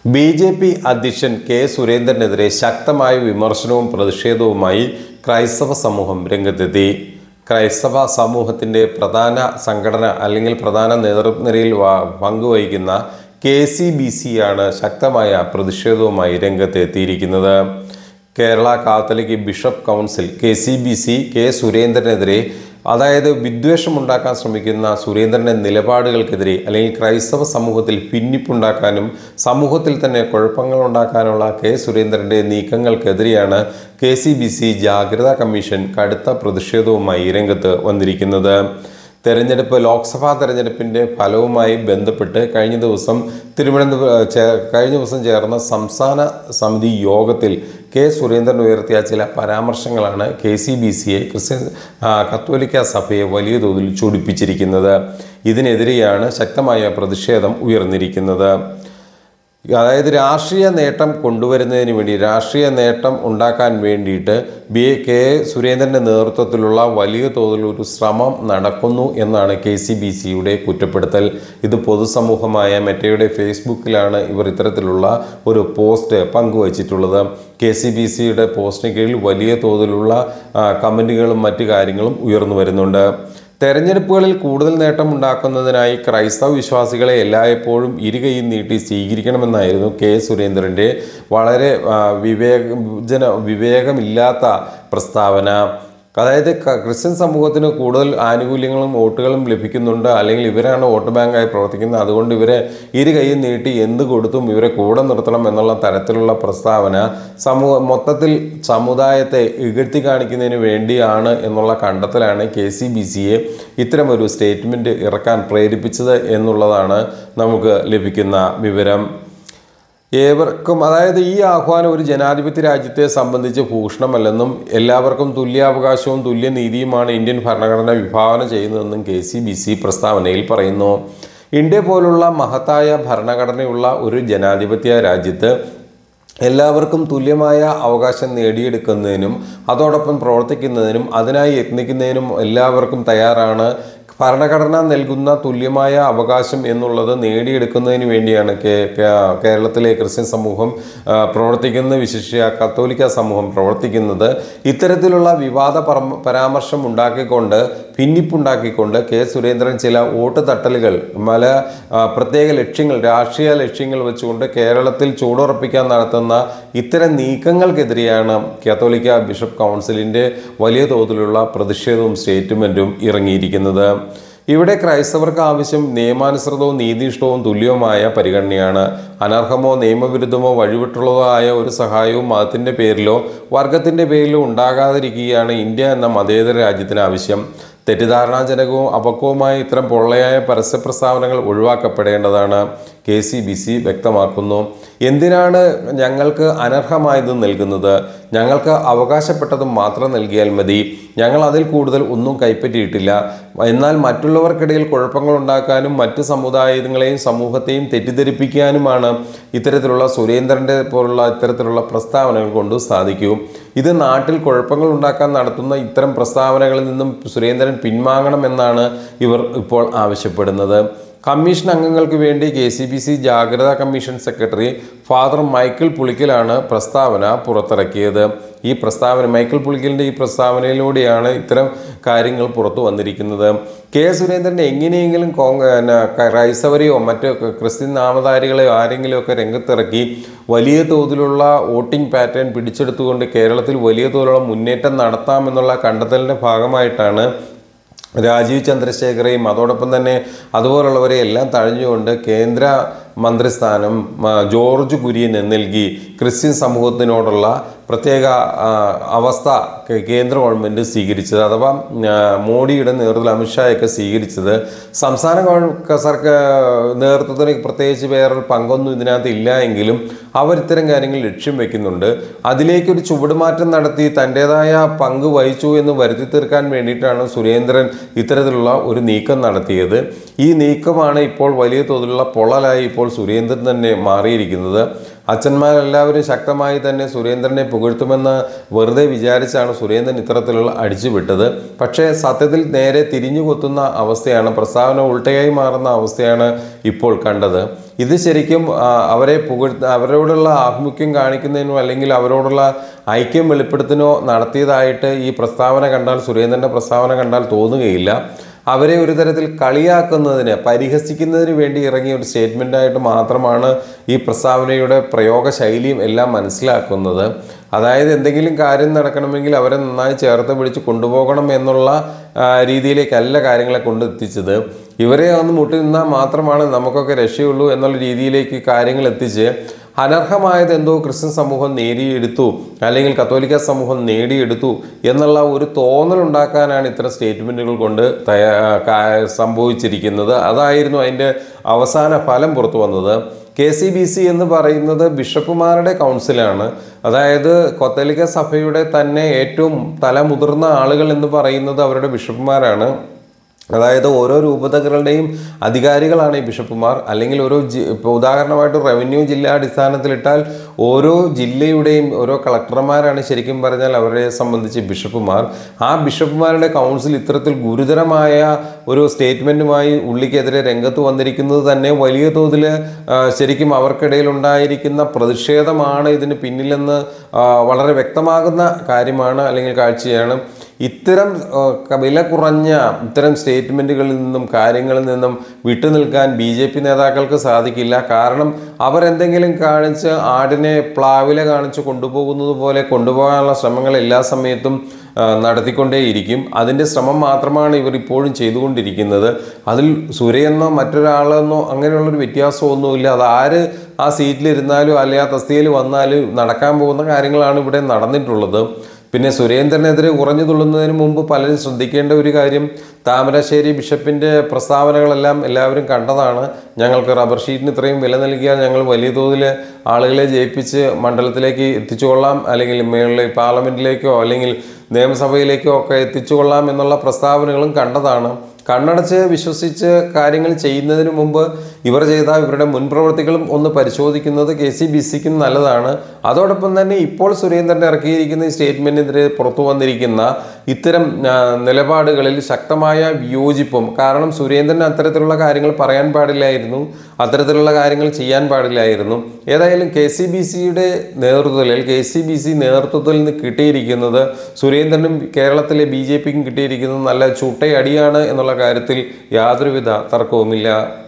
BJP. അധ്യക്ഷൻ K. സുരേന്ദ്രനെതിരെ ശക്തമായ വിമർശനവും പ്രതിഷേധവുമായി ക്രൈസ്തവ സമൂഹം രംഗത്തെത്തി. ക്രൈസ്തവ സമൂഹത്തിൻ്റെ പ്രധാന സംഘടന അല്ലെങ്കിൽ പ്രധാന നേതൃനിരയിൽ പങ്കുവഹിക്കുന്ന KCBC ആണ് ശക്തമായ പ്രതിഷേധവുമായി രംഗത്തെത്തിയിരിക്കുന്നത്. Kerala Catholic bishop council KCBC K. സുരേന്ദ്രനെതിരെ, അതായത് വിദ്വേഷമുണ്ടാക്കാൻ ശ്രമിക്കുന്ന സുരേന്ദ്രൻ്റെ നിലപാടുകൾക്കെതിരെ അല്ലെങ്കിൽ ക്രൈസ്തവ സമൂഹത്തിൽ ഭിന്നിപ്പുണ്ടാക്കാനും സമൂഹത്തിൽ തന്നെ കുഴപ്പങ്ങൾ ഉണ്ടാക്കാനുള്ള കെ. സുരേന്ദ്രൻ്റെ നീക്കങ്ങൾക്കെതിരെയാണ് KCBC ജാഗ്രതാ കമ്മീഷൻ കടുത്ത പ്രതിഷേധവുമായി രംഗത്ത് വന്നിരിക്കുന്നത്. ലോക്സഭാ തെരഞ്ഞെടുപ്പിൻ്റെ ഫലവുമായി ബന്ധപ്പെട്ട് കഴിഞ്ഞ ദിവസം ചേർന്ന സംസ്ഥാന സമിതി യോഗത്തിൽ കെ. സുരേന്ദ്രൻ ഉയർത്തിയ ചില പരാമർശങ്ങളാണ് KCBCയെ കത്തോലിക്ക സഭയെ വലിയ തോതിൽ ചൊടിപ്പിച്ചിരിക്കുന്നത്. ഇതിനെതിരെയാണ് ശക്തമായ പ്രതിഷേധം ഉയർന്നിരിക്കുന്നത്. അതായത് രാഷ്ട്രീയ നേട്ടം കൊണ്ടുവരുന്നതിന് വേണ്ടി, രാഷ്ട്രീയ നേട്ടം ഉണ്ടാക്കാൻ വേണ്ടിയിട്ട് കെ. സുരേന്ദ്രൻ്റെ നേതൃത്വത്തിലുള്ള വലിയ തോതിലൊരു ശ്രമം നടക്കുന്നു എന്നാണ് KCBCയുടെ കുറ്റപ്പെടുത്തൽ. ഇത് പൊതുസമൂഹമായ മെറ്റയുടെ ഫേസ്ബുക്കിലാണ് ഇവർ ഇത്തരത്തിലുള്ള ഒരു പോസ്റ്റ് പങ്കുവച്ചിട്ടുള്ളത്. KCBCയുടെ പോസ്റ്റിന് കീഴിൽ വലിയ തോതിലുള്ള കമൻറ്റുകളും മറ്റു കാര്യങ്ങളും ഉയർന്നു വരുന്നുണ്ട്. തെരഞ്ഞെടുപ്പുകളിൽ കൂടുതൽ നേട്ടം ഉണ്ടാക്കുന്നതിനായി ക്രൈസ്തവ വിശ്വാസികളെ എല്ലായ്പ്പോഴും ഇരുകൈയും നീട്ടി സ്വീകരിക്കണമെന്നായിരുന്നു കെ. സുരേന്ദ്രൻ്റെ വളരെ വിവേകമില്ലാത്ത പ്രസ്താവന. അതായത് ക്രിസ്ത്യൻ സമൂഹത്തിന് കൂടുതൽ ആനുകൂല്യങ്ങളും വോട്ടുകളും ലഭിക്കുന്നുണ്ട്, അല്ലെങ്കിൽ ഇവരാണ് വോട്ട് ബാങ്കായി പ്രവർത്തിക്കുന്നത്, അതുകൊണ്ട് ഇവരെ ഇരുകൈയും നീട്ടി എന്ത് കൊടുത്തും ഇവരെ കൂടെ നിർത്തണം എന്നുള്ള തരത്തിലുള്ള പ്രസ്താവന മൊത്തത്തിൽ സമുദായത്തെ ഇകഴ്ത്തി കാണിക്കുന്നതിന് വേണ്ടിയാണ് എന്നുള്ള കണ്ടെത്തലാണ് KCBCയെ ഇത്തരമൊരു സ്റ്റേറ്റ്മെൻറ്റ് ഇറക്കാൻ പ്രേരിപ്പിച്ചത് എന്നുള്ളതാണ് നമുക്ക് ലഭിക്കുന്ന വിവരം. ഏവർക്കും, അതായത് ഈ ആഹ്വാനം ഒരു ജനാധിപത്യ രാജ്യത്തെ സംബന്ധിച്ച് ഭൂഷണമല്ലെന്നും എല്ലാവർക്കും തുല്യാവകാശവും തുല്യനീതിയുമാണ് ഇന്ത്യൻ ഭരണഘടന വിഭാവന ചെയ്യുന്നതെന്നും KCBC പ്രസ്താവനയിൽ പറയുന്നു. ഇന്ത്യ പോലുള്ള മഹത്തായ ഭരണഘടനയുള്ള ഒരു ജനാധിപത്യ രാജ്യത്ത് എല്ലാവർക്കും തുല്യമായ അവകാശം നേടിയെടുക്കുന്നതിനും അതോടൊപ്പം പ്രവർത്തിക്കുന്നതിനും അതിനായി യത്നിക്കുന്നതിനും എല്ലാവർക്കും തയ്യാറാണ്. ഭരണഘടന നൽകുന്ന തുല്യമായ അവകാശം എന്നുള്ളത് നേടിയെടുക്കുന്നതിന് വേണ്ടിയാണ് കേരളത്തിലെ ക്രിസ്ത്യൻ സമൂഹം പ്രവർത്തിക്കുന്നത്, വിശിഷ്യ കത്തോലിക്ക സമൂഹം പ്രവർത്തിക്കുന്നത്. ഇത്തരത്തിലുള്ള വിവാദ പരാമർശം ഉണ്ടാക്കിക്കൊണ്ട്, ഭിന്നിപ്പുണ്ടാക്കിക്കൊണ്ട് കെ. സുരേന്ദ്രൻ ചില വോട്ട് തട്ടലുകൾ, പ്രത്യേക ലക്ഷ്യങ്ങൾ, രാഷ്ട്രീയ ലക്ഷ്യങ്ങൾ വെച്ചുകൊണ്ട് കേരളത്തിൽ ചൂടുറപ്പിക്കാൻ നടത്തുന്ന ഇത്തരം നീക്കങ്ങൾക്കെതിരെയാണ് കത്തോലിക്ക ബിഷപ്പ് കൗൺസിലിൻ്റെ വലിയ തോതിലുള്ള പ്രതിഷേധവും സ്റ്റേറ്റ്മെൻറ്റും ഇറങ്ങിയിരിക്കുന്നത്. ഇവിടെ ക്രൈസ്തവർക്ക് ആവശ്യം നിയമാനുസൃതവും നീതിനിഷ്ഠവും തുല്യവുമായ പരിഗണനയാണ്. അനർഹമോ നിയമവിരുദ്ധമോ വഴിവിട്ടുള്ളതോ ആയ ഒരു സഹായവും മതത്തിൻ്റെ പേരിലോ വർഗത്തിൻ്റെ പേരിലോ ഉണ്ടാകാതിരിക്കുകയാണ് ഇന്ത്യ എന്ന മതേതര രാജ്യത്തിന് ആവശ്യം. തെറ്റിദ്ധാരണാജനകവും അപക്വവുമായ ഇത്തരം പൊള്ളയായ പരസ്യ പ്രസ്താവനകൾ ഒഴിവാക്കപ്പെടേണ്ടതാണ് KCBC വ്യക്തമാക്കുന്നു. എന്തിനാണ് ഞങ്ങൾക്ക് അനർഹമായത് നൽകുന്നത്? ഞങ്ങൾക്ക് അവകാശപ്പെട്ടത് മാത്രം നൽകിയാൽ മതി. ഞങ്ങൾ അതിൽ കൂടുതൽ ഒന്നും കൈപ്പറ്റിയിട്ടില്ല. എന്നാൽ മറ്റുള്ളവർക്കിടയിൽ കുഴപ്പങ്ങൾ ഉണ്ടാക്കാനും മറ്റ് സമുദായങ്ങളെയും സമൂഹത്തെയും തെറ്റിദ്ധരിപ്പിക്കാനുമാണ് ഇത്തരത്തിലുള്ള സുരേന്ദ്രൻ്റെ പോലുള്ള ഇത്തരത്തിലുള്ള പ്രസ്താവനകൾ കൊണ്ട് സാധിക്കൂ. ഇത് നാട്ടിൽ കുഴപ്പങ്ങൾ ഉണ്ടാക്കാൻ നടത്തുന്ന ഇത്തരം പ്രസ്താവനകളിൽ നിന്നും സുരേന്ദ്രൻ പിന്വാങ്ങണമെന്നാണ് ഇവർ ഇപ്പോൾ ആവശ്യപ്പെടുന്നത്. കമ്മീഷൻ അംഗങ്ങൾക്ക് വേണ്ടി KCBC ജാഗ്രതാ കമ്മീഷൻ സെക്രട്ടറി ഫാദർ മൈക്കിൾ പുളിക്കലാണ് പ്രസ്താവന പുറത്തിറക്കിയത്. മൈക്കിൾ പുളിക്കലിൻ്റെ ഈ പ്രസ്താവനയിലൂടെയാണ് ഇത്തരം കാര്യങ്ങൾ പുറത്തു വന്നിരിക്കുന്നത്. കെ. സുരേന്ദ്രൻ എങ്ങനെയെങ്കിലും ക്രൈസ്തവരെയോ മറ്റ് ക്രിസ്ത്യൻ നാമധാരികളെയോ ആരെങ്കിലുമൊക്കെ രംഗത്തിറക്കി വലിയ തോതിലുള്ള വോട്ടിംഗ് പാറ്റേൺ പിടിച്ചെടുത്തുകൊണ്ട് കേരളത്തിൽ വലിയ തോതിലുള്ള മുന്നേറ്റം നടത്താമെന്നുള്ള കണ്ടെത്തലിൻ്റെ ഭാഗമായിട്ടാണ് രാജീവ് ചന്ദ്രശേഖരെയും അതോടൊപ്പം തന്നെ അതുപോലുള്ളവരെ എല്ലാം തഴഞ്ഞുകൊണ്ട് കേന്ദ്ര മന്ത്രിസ്ഥാനം ജോർജ് കുര്യന് നൽകി ക്രിസ്ത്യൻ സമൂഹത്തിനോടുള്ള പ്രത്യേക അവസ്ഥ കേന്ദ്ര ഗവൺമെൻറ് സ്വീകരിച്ചത്, അഥവാ മോഡിയുടെ നേതൃത്വത്തിൽ അമിത്ഷായൊക്കെ സ്വീകരിച്ചത്. സംസ്ഥാന നേതൃത്വത്തിന് പ്രത്യേകിച്ച് വേറൊരു പങ്കൊന്നും ഇതിനകത്ത് ഇല്ല എങ്കിലും അവരിത്തരം കാര്യങ്ങൾ ലക്ഷ്യം വയ്ക്കുന്നുണ്ട്. അതിലേക്കൊരു ചുവടുമാറ്റം നടത്തി തൻ്റേതായ പങ്ക് വഹിച്ചു എന്ന് വരുത്തി തീർക്കാൻ വേണ്ടിയിട്ടാണ് സുരേന്ദ്രൻ ഇത്തരത്തിലുള്ള ഒരു നീക്കം നടത്തിയത്. ഈ നീക്കമാണ് ഇപ്പോൾ വലിയ തോതിലുള്ള പൊള്ളലായി ഇപ്പോൾ സുരേന്ദ്രൻ തന്നെ മാറിയിരിക്കുന്നത്. അച്ഛന്മാരെല്ലാവരും ശക്തമായി തന്നെ സുരേന്ദ്രനെ പുകഴ്ത്തുമെന്ന് വെറുതെ വിചാരിച്ചാണ് സുരേന്ദ്രൻ ഇത്തരത്തിലുള്ള അടിച്ചുവിട്ടത്. പക്ഷേ സത്യത്തിൽ നേരെ തിരിഞ്ഞു കൊത്തുന്ന അവസ്ഥയാണ്, പ്രസ്താവന ഉൾട്ടയായി മാറുന്ന അവസ്ഥയാണ് ഇപ്പോൾ കണ്ടത്. ഇത് ശരിക്കും അവരെ അവരോടുള്ള ആഭിമുഖ്യം കാണിക്കുന്നതിനോ അല്ലെങ്കിൽ അവരോടുള്ള ഐക്യം വെളിപ്പെടുത്തുന്നതിനോ നടത്തിയതായിട്ട് ഈ പ്രസ്താവന കണ്ടാൽ, സുരേന്ദ്രൻ്റെ പ്രസ്താവന കണ്ടാൽ തോന്നുകയില്ല. അവരെ ഒരു തരത്തിൽ കളിയാക്കുന്നതിന്, പരിഹസിക്കുന്നതിന് വേണ്ടി ഇറങ്ങിയ ഒരു സ്റ്റേറ്റ്മെൻറ്റായിട്ട് മാത്രമാണ് ഈ പ്രസ്താവനയുടെ പ്രയോഗ ശൈലിയും എല്ലാം മനസ്സിലാക്കുന്നത്. അതായത് എന്തെങ്കിലും കാര്യം നടക്കണമെങ്കിൽ അവരെ നന്നായി ചേർത്ത് പിടിച്ച് കൊണ്ടുപോകണം എന്നുള്ള രീതിയിലേക്കല്ല കാര്യങ്ങളെ കൊണ്ടെത്തിച്ചത്. ഇവരെ ഒന്ന് മുട്ടി നിന്നാൽ മാത്രമാണ് നമുക്കൊക്കെ രക്ഷയുള്ളൂ എന്നുള്ള രീതിയിലേക്ക് കാര്യങ്ങൾ എത്തിച്ച് അനർഹമായത് എന്തോ ക്രിസ്ത്യൻ സമൂഹം നേടിയെടുത്തു അല്ലെങ്കിൽ കത്തോലിക്ക സമൂഹം നേടിയെടുത്തു എന്നുള്ള ഒരു തോന്നലുണ്ടാക്കാനാണ് ഇത്തരം സ്റ്റേറ്റ്മെൻറ്റുകൾ കൊണ്ട് സംഭവിച്ചിരിക്കുന്നത്. അതായിരുന്നു അതിൻ്റെ അവസാന ഫലം പുറത്തു വന്നത്. KCBC എന്ന് പറയുന്നത് ബിഷപ്പുമാരുടെ കൗൺസിലാണ്. അതായത് കത്തോലിക്ക സഭയുടെ തന്നെ ഏറ്റവും തലമുതിർന്ന ആളുകൾ എന്ന് പറയുന്നത് അവരുടെ ബിഷപ്പുമാരാണ്. അതായത് ഓരോ രൂപതകളുടെയും അധികാരികളാണ് ഈ ബിഷപ്പുമാർ. അല്ലെങ്കിൽ ഇപ്പോൾ ഉദാഹരണമായിട്ട് റവന്യൂ ജില്ലാ അടിസ്ഥാനത്തിലിട്ടാൽ ഓരോ ജില്ലയുടെയും ഓരോ കളക്ടർമാരാണ് ശരിക്കും പറഞ്ഞാൽ അവരെ സംബന്ധിച്ച് ബിഷപ്പുമാർ. ആ ബിഷപ്പുമാരുടെ കൗൺസിൽ ഇത്തരത്തിൽ ഗുരുതരമായ ഒരു സ്റ്റേറ്റ്മെൻറ്റുമായി ഉള്ളിക്കെതിരെ രംഗത്ത് വന്നിരിക്കുന്നത് തന്നെ വലിയ തോതിൽ ശരിക്കും അവർക്കിടയിൽ ഉണ്ടായിരിക്കുന്ന പ്രതിഷേധമാണ് ഇതിന് പിന്നിലെന്ന് വളരെ വ്യക്തമാകുന്ന കാര്യമാണ് അല്ലെങ്കിൽ കാഴ്ചയാണ്. ഇത്തരം വില കുറഞ്ഞ ഇത്തരം സ്റ്റേറ്റ്മെൻറ്റുകളിൽ നിന്നും കാര്യങ്ങളിൽ നിന്നും വിട്ടുനിൽക്കാൻ BJP നേതാക്കൾക്ക് സാധിക്കില്ല. കാരണം അവരെന്തെങ്കിലും കാണിച്ച് ആടിനെ പ്ലാവില കാണിച്ച് കൊണ്ടുപോകുന്നത് പോലെ കൊണ്ടുപോകാനുള്ള ശ്രമങ്ങൾ എല്ലാ സമയത്തും നടത്തിക്കൊണ്ടേയിരിക്കും. അതിൻ്റെ ശ്രമം മാത്രമാണ് ഇവർ ഇപ്പോഴും ചെയ്തുകൊണ്ടിരിക്കുന്നത്. അതിൽ സുരയെന്നോ മറ്റൊരാളെന്നോ അങ്ങനെയുള്ളൊരു വ്യത്യാസമൊന്നുമില്ല. അത് ആര് ആ സീറ്റിലിരുന്നാലും അല്ലെങ്കിൽ ആ തസ്തികയിൽ വന്നാലും നടക്കാൻ പോകുന്ന കാര്യങ്ങളാണ് ഇവിടെ നടന്നിട്ടുള്ളത്. പിന്നെ സുരേന്ദ്രനെതിരെ ഉറഞ്ഞു തുള്ളുന്നതിന് മുമ്പ് പലരും ശ്രദ്ധിക്കേണ്ട ഒരു കാര്യം, താമരശ്ശേരി ബിഷപ്പിൻ്റെ പ്രസ്താവനകളെല്ലാം എല്ലാവരും കണ്ടതാണ്. ഞങ്ങൾക്ക് റബ്ബർ ഷീറ്റിന് ഇത്രയും വില നൽകിയാൽ ഞങ്ങൾ വലിയ തോതിൽ ആളുകളെ ജയിപ്പിച്ച് മണ്ഡലത്തിലേക്ക് എത്തിച്ചുകൊള്ളാം, അല്ലെങ്കിൽ മേളിൽ പാർലമെൻറ്റിലേക്കോ അല്ലെങ്കിൽ നിയമസഭയിലേക്കോ ഒക്കെ എത്തിച്ചുകൊള്ളാം എന്നുള്ള പ്രസ്താവനകളും കണ്ടതാണ്. കണ്ണടച്ച് വിശ്വസിച്ച് കാര്യങ്ങൾ ചെയ്യുന്നതിന് മുമ്പ് ഇവർ ചെയ്ത ഇവരുടെ മുൻപ്രവൃത്തികളും ഒന്ന് പരിശോധിക്കുന്നത് KCBCക്കും നല്ലതാണ്. അതോടൊപ്പം തന്നെ ഇപ്പോൾ സുരേന്ദ്രൻ ഇറക്കിയിരിക്കുന്ന ഈ സ്റ്റേറ്റ്മെൻറ്റിനെതിരെ പുറത്തു വന്നിരിക്കുന്ന ഇത്തരം നിലപാടുകളിൽ ശക്തമായ വിയോജിപ്പും, കാരണം സുരേന്ദ്രൻ അത്തരത്തിലുള്ള കാര്യങ്ങൾ പറയാൻ പാടില്ലായിരുന്നു, അത്തരത്തിലുള്ള കാര്യങ്ങൾ ചെയ്യാൻ പാടില്ലായിരുന്നു. ഏതായാലും KCBCയുടെ നേതൃത്വത്തിൽ നേതൃത്വത്തിൽ നിന്ന് കിട്ടിയിരിക്കുന്നത് സുരേന്ദ്രനും കേരളത്തിലെ BJPക്കും കിട്ടിയിരിക്കുന്നത് നല്ല ചുട്ടയടിയാണ് എന്നുള്ള കാര്യത്തിൽ യാതൊരുവിധ തർക്കവുമില്ല.